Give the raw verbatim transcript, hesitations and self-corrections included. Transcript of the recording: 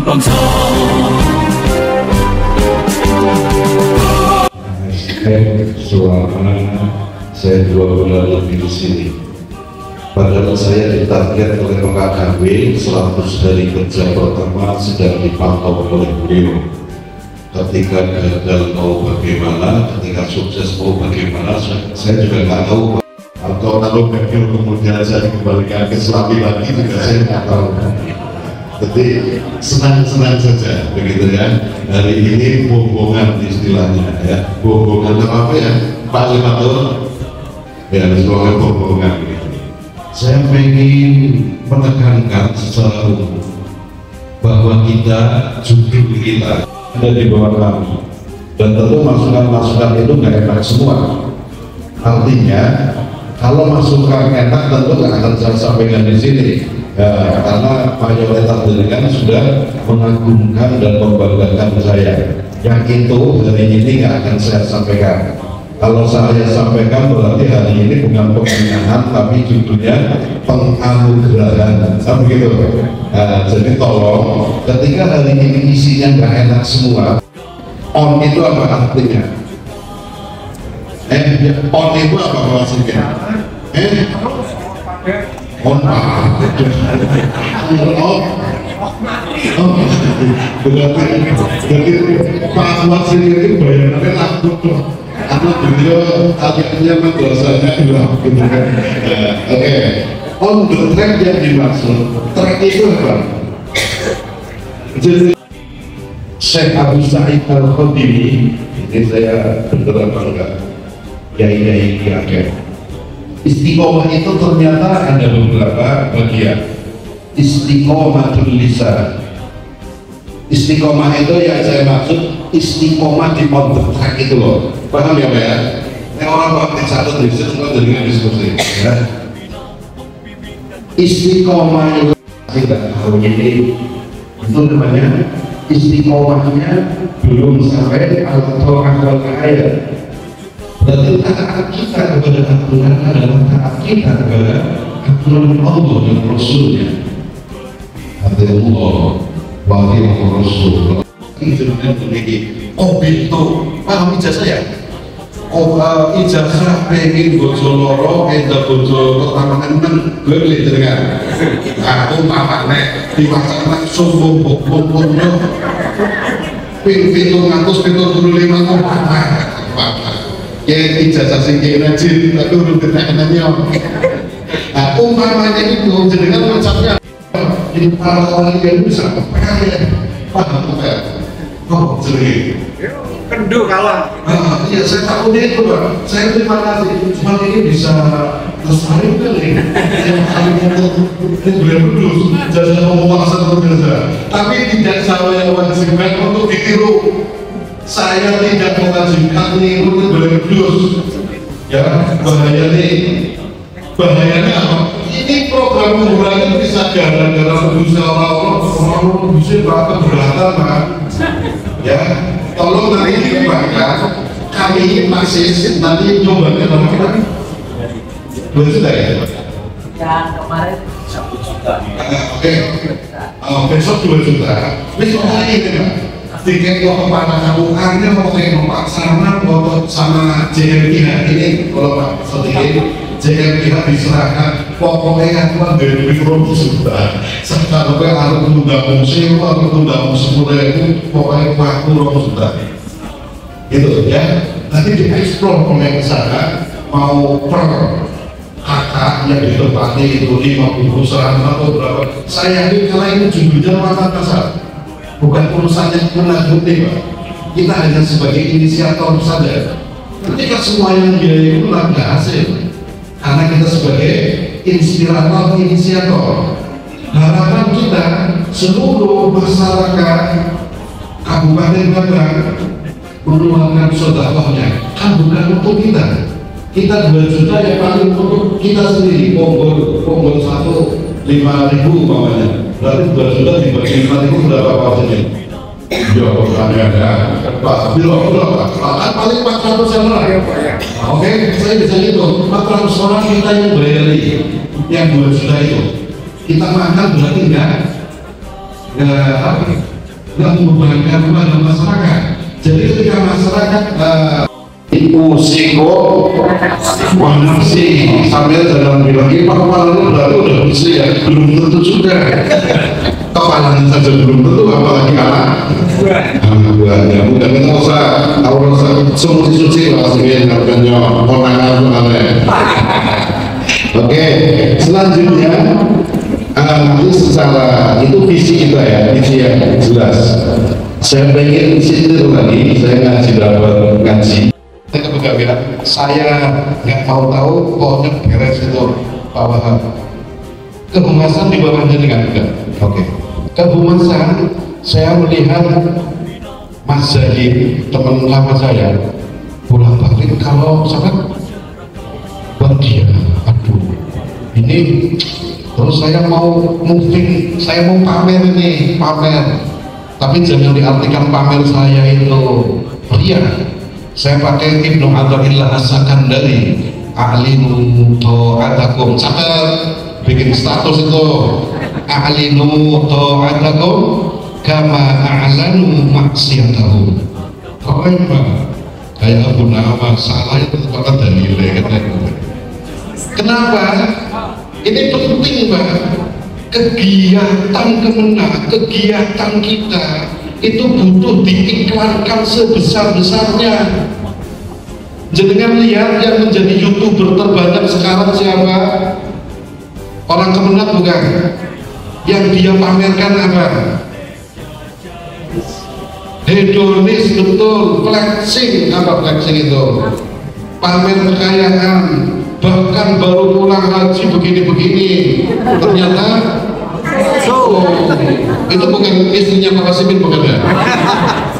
bangsa. Selama saya dua bulan lebih di sini, padahal saya ditarget oleh P K K W seratus hari kerja pertama sedang dipantau oleh beliau. Ketika gagal mau bagaimana, ketika sukses mau bagaimana, saya juga nggak tahu. Atau kalau gagal kemudian saya dikembalikan ke Selawi lagi juga saya nggak tahu. Jadi senang-senang saja begitu ya. Hari ini bohongan istilahnya ya, bohongan apa apa ya Pak Limatul ya, sebagai bohongan gitu. Saya ingin menekankan secara umum bahwa kita, judul kita ada di bawah kami, dan tentu masukan-masukan itu nggak enak semua. Artinya kalau masukan enak tentu nggak akan saya sampaikan di sini. Ya, karena mayoritas jenengan sudah mengagumkan dan membanggakan saya. Yang itu hari ini nggak akan saya sampaikan. Kalau saya sampaikan berarti hari ini bukan penghinaan, tapi judulnya penganugerahan. Nah, begitu. Nah, jadi tolong, ketika hari ini isinya nggak enak semua, on itu apa artinya? Eh, on itu apa maksudnya? Eh, on apa? Oh, oh, berarti, berarti Pak Ahmad sendiri bayangannya takut tuh, karena beliau akhirnya madrasahnya dua, gitu kan? Oke, on the track yang dimaksud, track itu apa? Jadi Syekh Abu Sa'id Al-Khudri, ini saya benar bangga, yai-yai yakin. Istiqomah itu ternyata ada beberapa bagian. Istiqomatul lisan. Istiqomah itu yang saya maksud istiqomah di on the track itu loh. Paham ya Pak ya? Ini orang pakai satu diskusi semua dengan diskusi. Ya. Istiqomah itu tidak tahu ini itu namanya istiqomahnya belum sampai atau akal ayat. Berarti taat kita kepada aturan adalah taat kita kepada aturan Allah dan Rasulnya. Hati Allah, wali Rasul. Itu memiliki kobil itu, paham ijazah ya? Oh, uh, ijazah pengen bojo loro, enda bojo pertama temen, gue beli dengan. Aku papa nek diwacana sombong bokong bokong. Ping pitung ngatus pitung puluh lima papa. Ya ijazah sing kena jin tapi urung ketekanannya. Nah, umpamanya itu jenengan mengucapnya ini para wali yang bisa paham enggak? Oh, jadi kendu kalah. Nah, iya saya takutnya itu Pak. Saya terima kasih. Cuma ini bisa lestari kali. Yang kali itu beliau dulu jasa memuaskan bekerja. Tapi tidak saya wajibkan untuk ditiru. Saya tidak mewajibkan niru berendus ya. Bahaya nih, bahayanya apa? Ini program unggulan bisa gara-gara produksi orang-orang orang bisa bahkan keberatan Pak ya. Tolong nanti dikembangkan, kami masih nanti nyumbangnya berapa? Dua juta ya? Yang kemarin satu juta. Oke, besok dua juta. Besok hari ini Pak tiket kok kepada kabupaten mau kayak Pak sama mau sama J M P H ini kalau Pak sedikit J M P H diserahkan pokoknya aku dari mikro sudah sekarang gue harus tunda musim harus tunda musim itu pokoknya waktu roh sudah gitu ya. Nanti dieksplor oleh sana mau per kakak yang ditempati itu lima puluh seratus atau berapa. Saya yakin kalau ini jumlahnya mata kasar bukan urusan yang menakutkan Pak. Kita hanya sebagai inisiator saja. Ketika semua yang biaya itu nggak hasil, karena kita sebagai inspirator, inisiator. Harapan kita seluruh masyarakat Kabupaten Bandung meluangkan sedekahnya, kan bukan untuk kita. Kita dua juta yang paling untuk kita sendiri. Ponggol, ponggol satu lima ribu bawahnya. Berarti dua juta dibagi lima ribu berapa pasalnya? Ya, ada ada. Pak, belum belum Pak. Kan paling empat ratus yang lah. Oke, saya bisa hitung. empat ratus orang kita yang bayari yang dua juta itu. Kita makan berarti enggak? Enggak apa? nggak membebankan kepada masyarakat. Jadi ketika masyarakat uh, Usiko mana sih sambil jangan bilang ini pak kepalanya berarti udah bersih ya, belum tentu juga. Kepalanya saja belum tentu, apalagi anak anak buahnya. Bukan kita usah kalau usah suci-suci lah sih namanya konangan konangan. Oke, selanjutnya nanti secara itu visi kita ya, visi yang jelas. Saya pengen situ tadi, saya ngaji dapat ngaji. Saya juga bilang, saya nggak mau tahu, pokoknya beres itu Pak Wahab. Kehumasan di bawahnya dengan enggak. Oke. Kehumasan, saya melihat Mas Zahid, teman lama saya, pulang balik kalau sangat buat dia, aduh, ini terus saya mau moving, saya mau pamer ini, pamer. Tapi jangan diartikan pamer saya itu ria. Saya pakai Ibnu Athaillah As-Sakandari, a'linu ta'atakum, sampai bikin status itu, a'linu ta'atakum kama a'lanu maksiatahum. Keren Pak, kayak Abu Nawas, salah itu tempat dalilnya. Kenapa? Ini penting Pak, kegiatan kemenang, kegiatan kita itu butuh diiklankan sebesar-besarnya. Jenengan lihat yang menjadi YouTuber terbanyak sekarang siapa? Orang Kemenang bukan? Yang dia pamerkan apa? Hedonis, betul. Flexing, apa flexing itu? Pamer kekayaan, bahkan baru pulang haji begini-begini, ternyata so, itu bukan istrinya Pak Simin bukan ya?